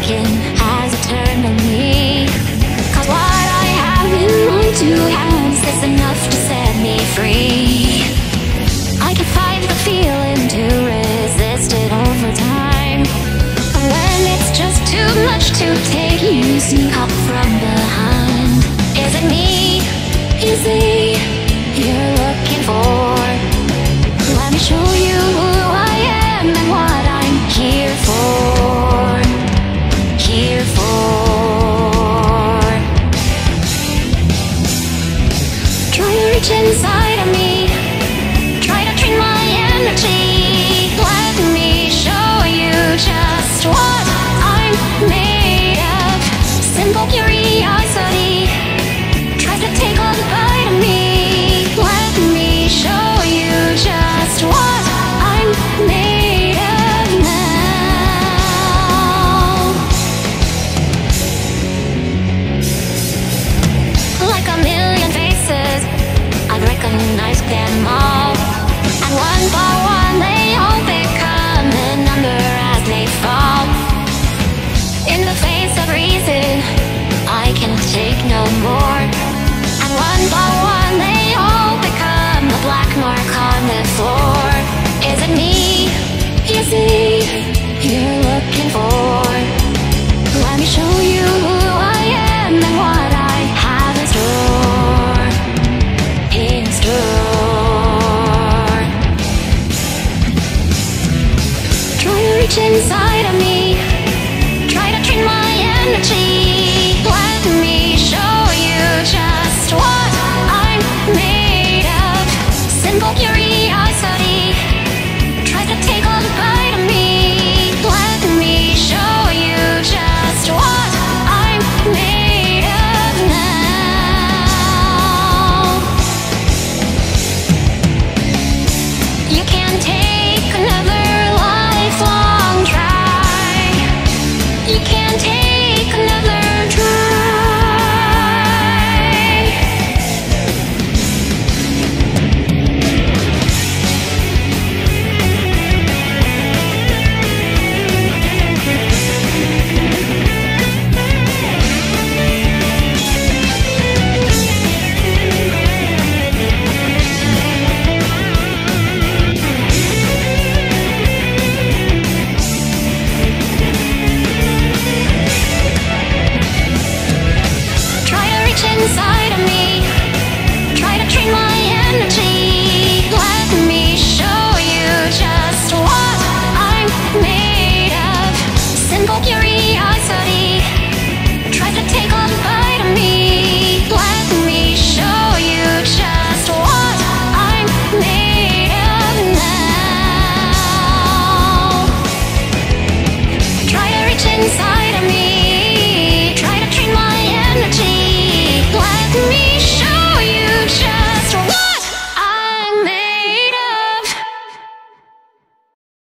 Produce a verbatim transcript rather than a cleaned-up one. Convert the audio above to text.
broken has a turn on me. Cause what I have in my two hands is enough to set me free. I can fight the feeling to resist it over time. But when it's just too much to take, you sneak up from behind. Is it me? Is it you're looking for? Let me show you who I am and what I'm here for. Here for. Try to reach inside of me. Try to drain my energy. Let me show you just what I'm made of. Simple curiosity tries to take a bite of me. Let me show you just what I'm made of now. Like a million faces, I recognize them all. And one by one they all become a number as they fall. In the face of reason, I can take no more. And one by one they all become a black mark on the floor. Is it me? Is it you're looking for? Let me show you who I am and what I have in store. In store. Try to reach inside of me.